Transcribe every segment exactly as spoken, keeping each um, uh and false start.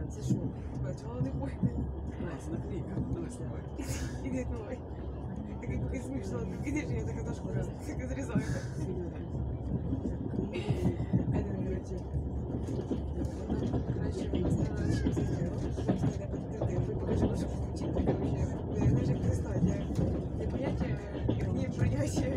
Це що? Бачила, не пойме. Класс, наклейка. Давай, снимай. Іди давай. Такий поки смішно, ідеш, я така дошку так зрізаю. А не вирочі. Краще поставила, що зробила. Мене підтримати. Ви покажемо, що включити. Короче, не вже перестать. Я поняття, як не поняття.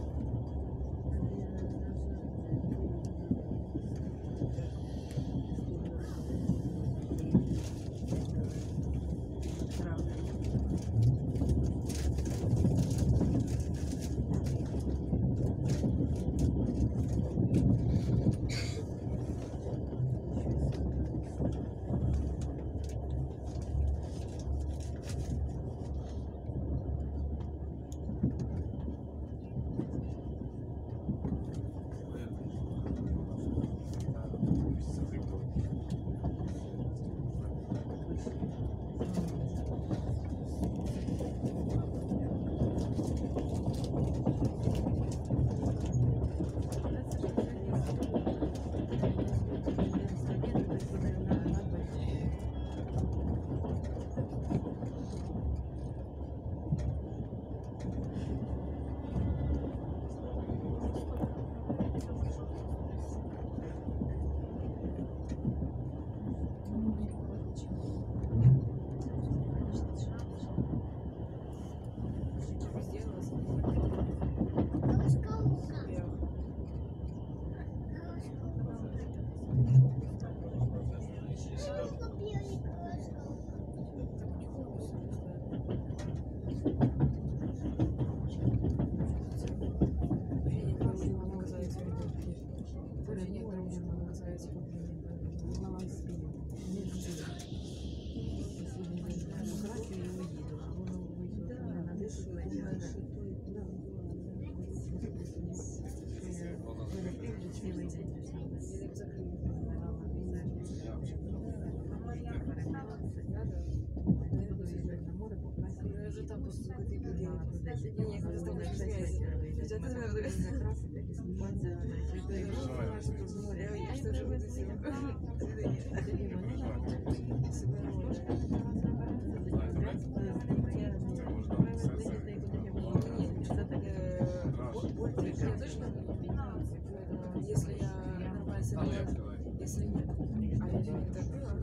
Если я нормально себе, если нет, а я же не так было,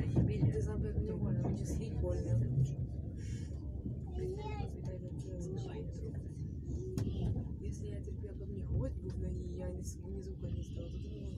ты знал, как мне больно, мне слить больно. Если я терпела бы мне хоть бы, и я ни звука не сделала, то